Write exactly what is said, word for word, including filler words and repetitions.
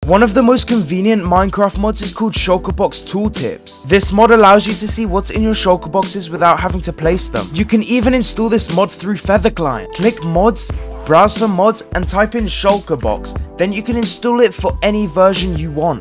One of the most convenient Minecraft mods is called Shulkerbox Tooltips. This mod allows you to see what's in your shulker boxes without having to place them. You can even install this mod through Feather Client. Click mods, browse for mods, and type in Shulkerbox. Then you can install it for any version you want.